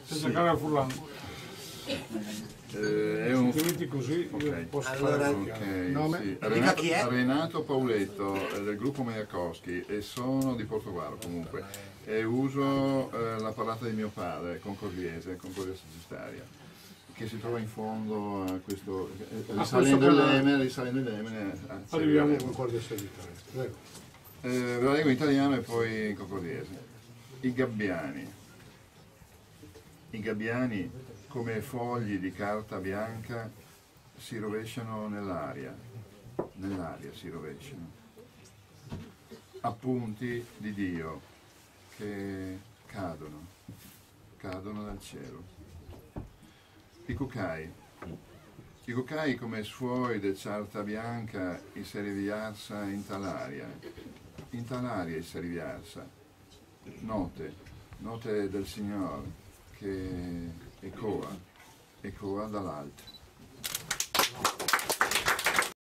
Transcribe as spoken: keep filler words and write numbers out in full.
senza giocare al furlano. Eh, è un... così okay. posso allora, fare okay, nome? sì. Dica Renato, chi è? Renato Pauletto eh, del gruppo Majakowski e sono di Portogruaro comunque e uso eh, la parlata di mio padre, Concordiese, Concordia Sagittaria, che si trova in fondo a questo, eh, risalendo il Lemene, risalendo il Lemene, anzi, arriviamo con Concordia Sagittaria. Prego. Eh, ve la leggo in italiano e poi in concordiese. I gabbiani. I gabbiani, come fogli di carta bianca, si rovesciano nell'aria. Nell'aria si rovesciano. Appunti di Dio che cadono, cadono dal cielo. I cucai. I cucai come suoi de carta bianca i si riviarsa in talaria. In talaria si riviarsa. Note, note del Signore che ecoa, ecoa dall'alto.